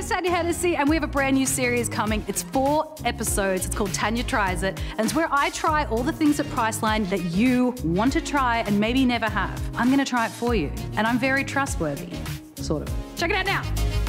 name's Tanya Hennessy, and we have a brand new series coming. It's 4 episodes. It's called Tanya Tries It, and it's where I try all the things at Priceline that you want to try and maybe never have. I'm going to try it for you, and I'm very trustworthy, sort of. Check it out now.